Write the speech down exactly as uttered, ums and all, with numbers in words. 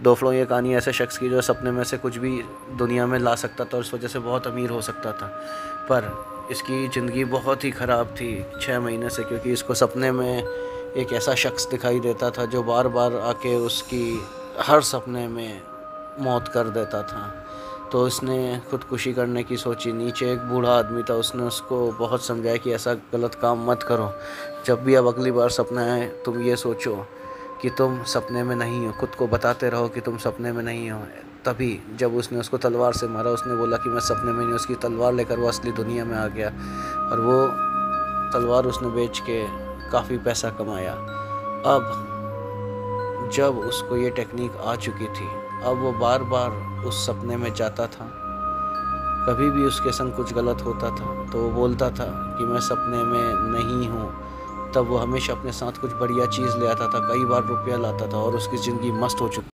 दो फ्लो ये कहानी ऐसे शख्स की जो सपने में से कुछ भी दुनिया में ला सकता था और इस वजह से बहुत अमीर हो सकता था, पर इसकी ज़िंदगी बहुत ही ख़राब थी छः महीने से, क्योंकि इसको सपने में एक ऐसा शख्स दिखाई देता था जो बार बार आके उसकी हर सपने में मौत कर देता था। तो इसने ख़ुदकुशी करने की सोची। नीचे एक बूढ़ा आदमी था, उसने उसको बहुत समझाया कि ऐसा गलत काम मत करो। जब भी अब अगली बार सपना आए तुम ये सोचो कि तुम सपने में नहीं हो, खुद को बताते रहो कि तुम सपने में नहीं हो। तभी जब उसने उसको तलवार से मारा, उसने बोला कि मैं सपने में नहीं, उसकी तलवार लेकर वो असली दुनिया में आ गया और वो तलवार उसने बेच के काफ़ी पैसा कमाया। अब जब उसको ये टेक्निक आ चुकी थी, अब वो बार बार उस सपने में जाता था। कभी भी उसके संग कुछ गलत होता था तो वो बोलता था कि मैं सपने में नहीं हूँ। तब वो हमेशा अपने साथ कुछ बढ़िया चीज़ ले आता था, कई बार रुपया लाता था और उसकी ज़िंदगी मस्त हो चुकी।